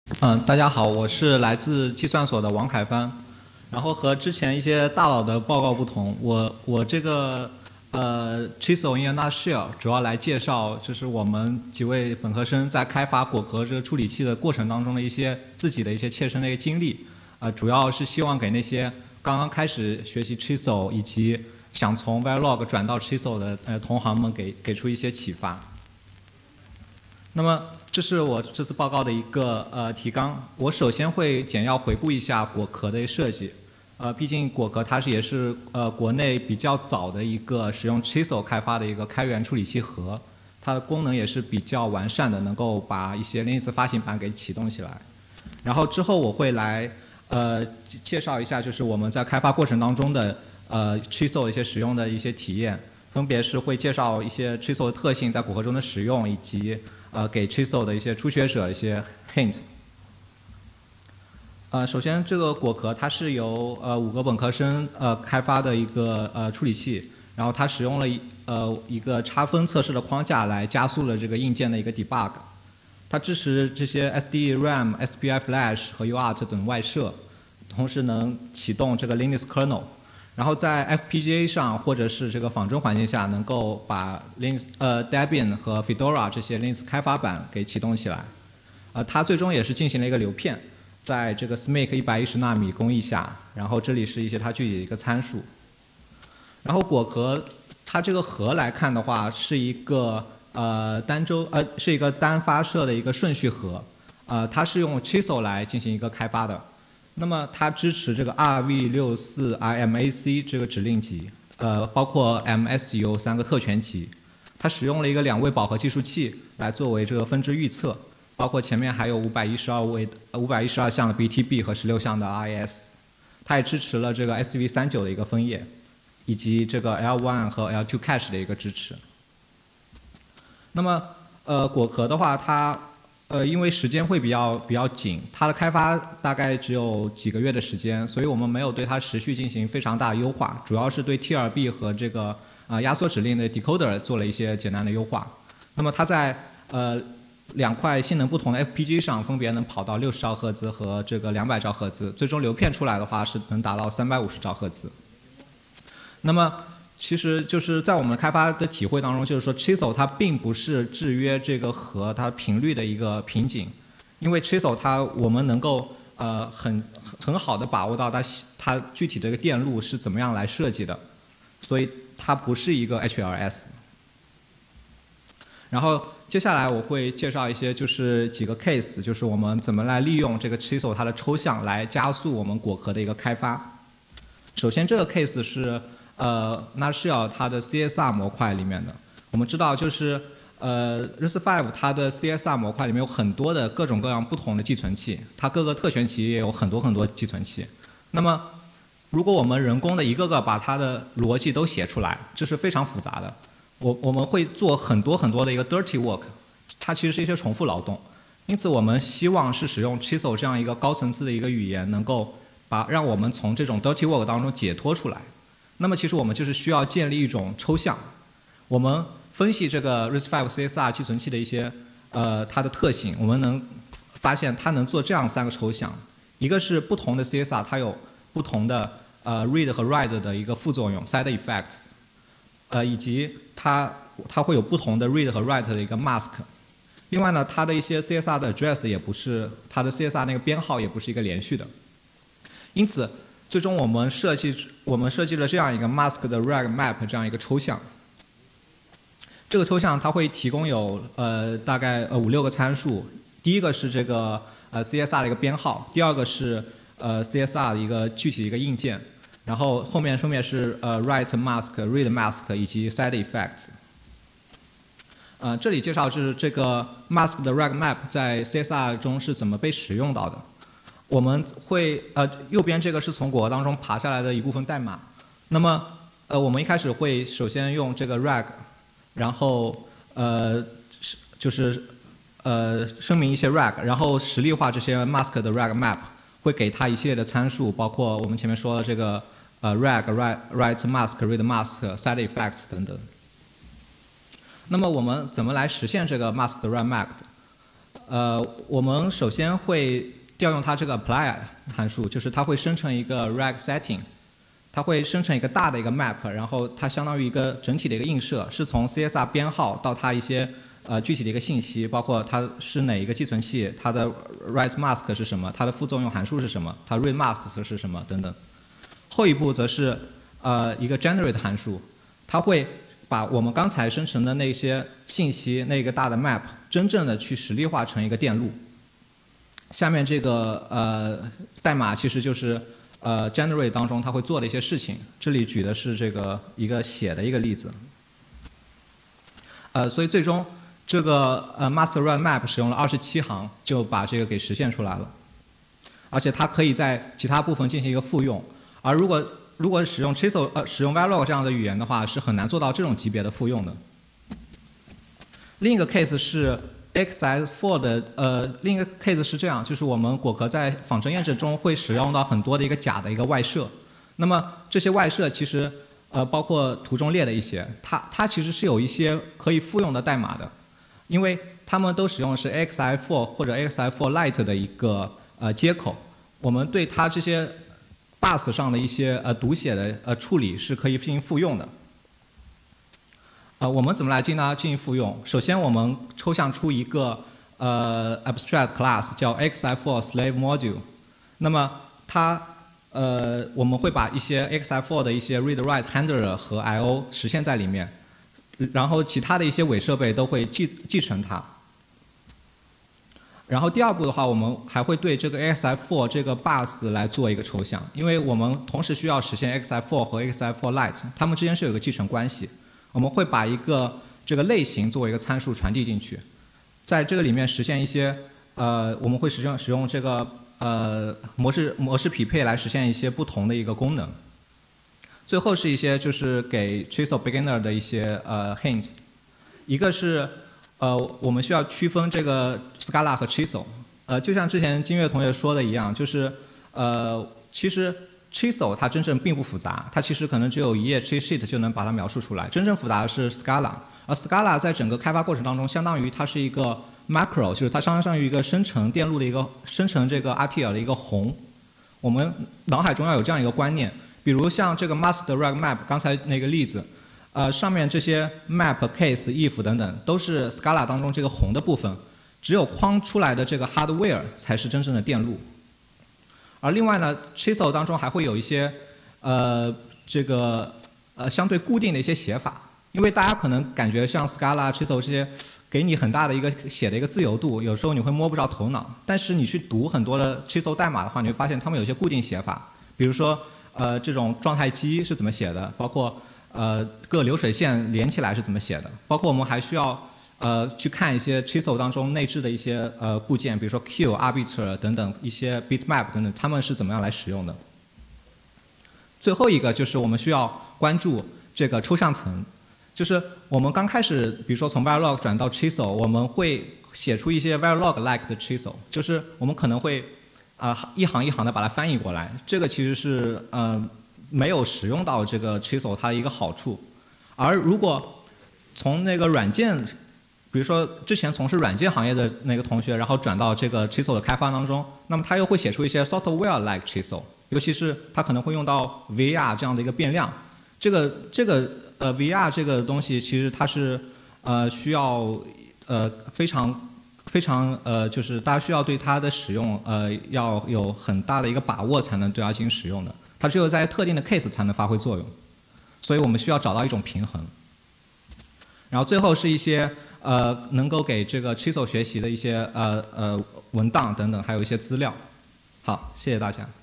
大家好，我是来自计算所的王凯帆。然后和之前一些大佬的报告不同，我这个Chisel in a nutshell 主要来介绍，就是我们几位本科生在开发果壳这个处理器的过程当中的一些自己的一些切身的一个经历。主要是希望给那些刚刚开始学习 Chisel 以及想从 Verilog 转到 Chisel 的同行们给出一些启发。那么这是我这次报告的一个提纲。我首先会简要回顾一下果壳的设计。毕竟果壳它也是国内比较早的一个使用 Chisel 开发的一个开源处理器盒，它的功能也是比较完善的，能够把一些 Linux 发行版给启动起来。然后之后我会来介绍一下，就是我们在开发过程当中的Chisel 一些使用的一些体验，分别是会介绍一些 Chisel 的特性在果壳中的使用，以及给 Chisel 的一些初学者一些 hint。首先这个果壳它是由5个本科生开发的一个处理器，然后它使用了一个差分测试的框架来加速了这个硬件的一个 debug。它支持这些 SD-RAM、SPI Flash 和 UART 等外设，同时能启动这个 Linux kernel。然后在 FPGA 上或者是这个仿真环境下，能够把 Debian 和 Fedora 这些 Linux 开发版给启动起来。它最终也是进行了一个流片，在这个 SMIC 110纳米工艺下，然后这里是一些它具体的一个参数。然后果壳它这个核来看的话，是一个是一个单发射的一个顺序核，它是用 Chisel 来进行一个开发的。那么它支持这个 RV64IMAC 这个指令集，包括 MSU 3个特权集。它使用了一个2位饱和计数器来作为这个分支预测，包括前面还有512项的 BTB 和16项的 RIS。它也支持了这个 SV39的一个分页，以及这个 L1 和 L2 cache 的一个支持。那么果壳的话，它因为时间会比较紧，它的开发大概只有几个月的时间，所以我们没有对它时序进行非常大的优化，主要是对 TLB 和这个压缩指令的 decoder 做了一些简单的优化。那么它在2块性能不同的 FPGA 上分别能跑到60兆赫兹和这个200兆赫兹，最终流片出来的话是能达到350兆赫兹。那么其实就是在我们开发的体会当中，就是说 Chisel 它并不是制约这个核它频率的一个瓶颈，因为 Chisel 我们能够很好的把握到它具体的一个电路是怎么样来设计的，所以它不是一个 HLS。然后接下来我会介绍一些就是几个 case， 就是我们怎么来利用这个 Chisel 它的抽象来加速我们果壳的一个开发。首先这个 case 是Nutshell 它的 CSR 模块里面的。我们知道就是RISC-V 它的 CSR 模块里面有很多的各种各样不同的寄存器，它各个特权期也有很多寄存器。那么如果我们人工的一个个把它的逻辑都写出来，这是非常复杂的。我们会做很多的一个 dirty work， 它其实是一些重复劳动。因此我们希望是使用 Chisel 这样一个高层次的一个语言，能够让我们从这种 dirty work 当中解脱出来。那么其实我们就是需要建立一种抽象，我们分析这个 RISC-V CSR 寄存器的一些它的特性，我们能发现它能做这样3个抽象，一个是不同的 CSR 它有不同的read 和 write 的一个副作用 side effects，以及它会有不同的 read 和 write 的一个 mask。另外呢，它的一些 CSR 的 address 也不是，它的 CSR 那个编号也不是一个连续的。因此最终我们设计了这样一个 mask 的 rag map 这样一个抽象。这个抽象它会提供有大概5-6个参数。第一个是这个CSR 的一个编号，第二个是CSR 的一个具体的一个硬件，然后后面分别是write mask、read mask 以及 side effects。这里介绍就是这个 mask 的 rag map 在 CSR 中是怎么被使用到的。我们会右边这个是从果壳当中爬下来的一部分代码。那么我们一开始会首先用这个 rag， 然后就是声明一些 rag， 然后实例化这些 mask 的 rag map， 会给它一系列的参数，包括我们前面说的这个rag、write mask、read mask、side effects 等等。那么我们怎么来实现这个 mask 的 rag map？ 我们首先会调用它这个 apply 函数，就是它会生成一个 reg setting， 它会生成一个大的一个 map， 然后它相当于一个整体的一个映射，是从 CSR 编号到它一些具体的一个信息，包括它是哪一个寄存器，它的 write mask 是什么，它的副作用函数是什么，它 read mask 是什么等等。后一步则是一个 generate 函数，它会把我们刚才生成的那些信息那个大的 map 真正的去实例化成一个电路。下面这个代码其实就是generate 当中它会做的一些事情，这里举的是这个一个写的一个例子。所以最终这个master run map 使用了27行就把这个给实现出来了，而且它可以在其他部分进行一个复用。而如果使用 Chisel 使用 Verilog 这样的语言的话，是很难做到这种级别的复用的。另一个 case 是 XS4 的另一个 case 是这样，就是我们果壳在仿真验证中会使用到很多的一个假的一个外设，那么这些外设其实包括图中列的一些，它其实是有一些可以复用的代码的，因为它们都使用的是 XI4 或者 XI4 Lite 的一个接口，我们对它这些 bus 上的一些读写的处理是可以进行复用的。我们怎么来进行复用？首先我们抽象出一个abstract class 叫 XI4 slave module， 那么它我们会把一些 XI4 的一些 read write handler 和 I/O 实现在里面，然后其他的一些伪设备都会继承它。然后第二步的话，我们还会对这个 XI4 这个 bus 来做一个抽象，因为我们同时需要实现 XI4 和 XI4 Lite， 它们之间是有一个继承关系。我们会把一个这个类型作为一个参数传递进去，在这个里面实现一些我们会使用这个模式匹配来实现一些不同的一个功能。最后是一些就是给 Chisel beginner 的一些hint， 一个是我们需要区分这个 Scala 和 Chisel， 就像之前金月同学说的一样，就是其实 Chisel 它真正并不复杂，它其实可能只有一页 cheat sheet 就能把它描述出来。真正复杂的是 Scala， 而 Scala 在整个开发过程当中，相当于它是一个 macro， 就是它相当于一个生成电路的一个生成这个 RTL 的一个宏。我们脑海中要有这样一个观念，比如像这个 master reg map 刚才那个例子，上面这些 map case if 等等都是 Scala 当中这个宏的部分，只有框出来的这个 hardware 才是真正的电路。而另外呢 ，Chisel 当中还会有一些相对固定的一些写法，因为大家可能感觉像 Scala、Chisel 这些给你很大的一个写的一个自由度，有时候你会摸不着头脑。但是你去读很多的 Chisel 代码的话，你会发现他们有些固定写法，比如说这种状态机是怎么写的，包括各流水线连起来是怎么写的，包括我们还需要去看一些 Chisel 当中内置的一些部件，比如说 Q、arbiter 等等一些 bitmap 等等，它们是怎么样来使用的。最后一个就是我们需要关注这个抽象层，就是我们刚开始，比如说从 Verilog 转到 Chisel， 我们会写出一些 Verilog-like 的 Chisel， 就是我们可能会一行一行的把它翻译过来，这个其实是没有使用到这个 Chisel 它的一个好处。而如果从那个软件，比如说之前从事软件行业的那个同学，然后转到这个 Chisel 的开发当中，那么他又会写出一些 software-like Chisel， 尤其是他可能会用到 VAR 这样的一个变量。这个VAR 这个东西其实它是需要非常就是大家需要对它的使用要有很大的一个把握才能对它进行使用的，它只有在特定的 case 才能发挥作用，所以我们需要找到一种平衡。然后最后是一些能够给这个 Chisel 学习的一些文档等等，还有一些资料。好，谢谢大家。